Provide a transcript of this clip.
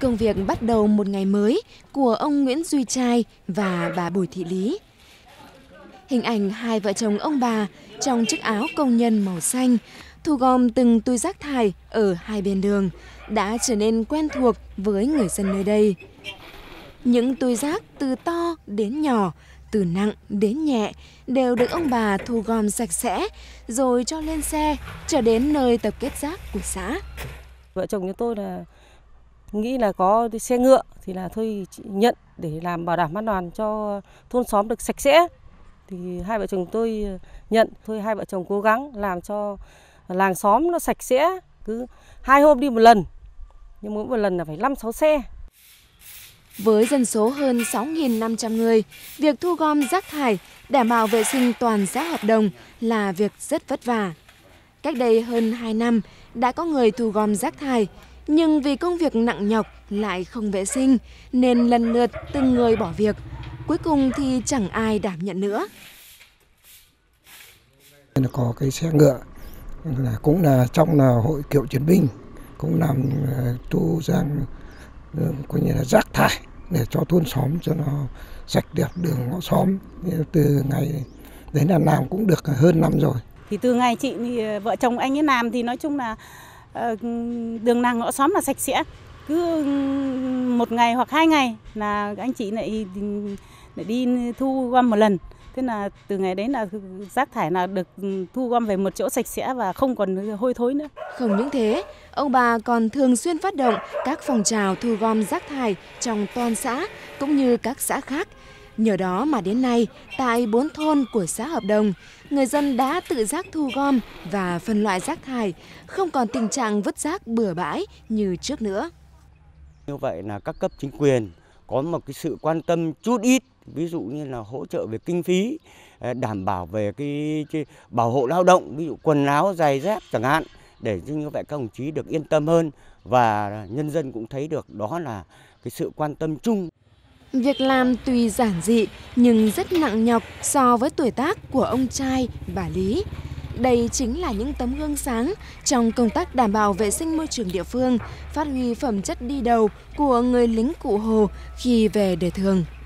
công việc bắt đầu một ngày mới của ông Nguyễn Duy Trai và bà Bùi Thị Lý. Hình ảnh hai vợ chồng ông bà trong chiếc áo công nhân màu xanh thu gom từng túi rác thải ở hai bên đường đã trở nên quen thuộc với người dân nơi đây. Những túi rác từ to đến nhỏ, từ nặng đến nhẹ đều được ông bà thu gom sạch sẽ rồi cho lên xe trở đến nơi tập kết rác của xã. Vợ chồng chúng tôi là nghĩ là có xe ngựa thì là thôi chị nhận để làm bảo đảm an toàn cho thôn xóm được sạch sẽ. Thì hai vợ chồng tôi nhận, thôi hai vợ chồng cố gắng làm cho làng xóm nó sạch sẽ, cứ 2 hôm đi một lần, nhưng mỗi một lần là phải 5-6 xe. Với dân số hơn 6.500 người, việc thu gom rác thải, đảm bảo vệ sinh toàn xã Hợp Đồng là việc rất vất vả. Cách đây hơn 2 năm, đã có người thu gom rác thải, nhưng vì công việc nặng nhọc lại không vệ sinh, nên lần lượt từng người bỏ việc. Cuối cùng thì chẳng ai đảm nhận nữa. Có cái xe ngựa, cũng là trong là hội cựu chiến binh, cũng làm thu giang coi như là rác thải để cho thôn xóm cho nó sạch đẹp đường ngõ xóm. Từ ngày đấy là làm cũng được hơn năm rồi. Thì từ ngày chị thì vợ chồng anh ấy làm thì nói chung là đường làng ngõ xóm là sạch sẽ. Cứ 1 ngày hoặc 2 ngày là anh chị lại đi thu gom một lần. Thế là từ ngày đấy là rác thải là được thu gom về một chỗ sạch sẽ và không còn hôi thối nữa. Không những thế, ông bà còn thường xuyên phát động các phong trào thu gom rác thải trong toàn xã cũng như các xã khác. Nhờ đó mà đến nay, tại 4 thôn của xã Hợp Đồng, người dân đã tự giác thu gom và phân loại rác thải, không còn tình trạng vứt rác bừa bãi như trước nữa. Như vậy là các cấp chính quyền có một cái sự quan tâm chút ít, ví dụ như là hỗ trợ về kinh phí, đảm bảo về cái bảo hộ lao động, ví dụ quần áo, giày dép chẳng hạn, để như vậy các đồng chí được yên tâm hơn và nhân dân cũng thấy được đó là cái sự quan tâm chung. Việc làm tuy giản dị nhưng rất nặng nhọc so với tuổi tác của ông Trai, bà Lý. Đây chính là những tấm gương sáng trong công tác đảm bảo vệ sinh môi trường địa phương, phát huy phẩm chất đi đầu của người lính Cụ Hồ khi về đời thường.